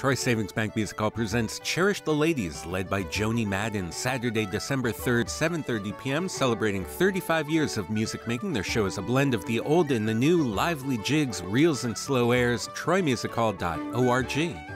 Troy Savings Bank Music Hall presents Cherish the Ladies, led by Joni Madden, Saturday, December 3rd, 7:30 p.m., celebrating 35 years of music making. Their show is a blend of the old and the new, lively jigs, reels, and slow airs. TroyMusicHall.org.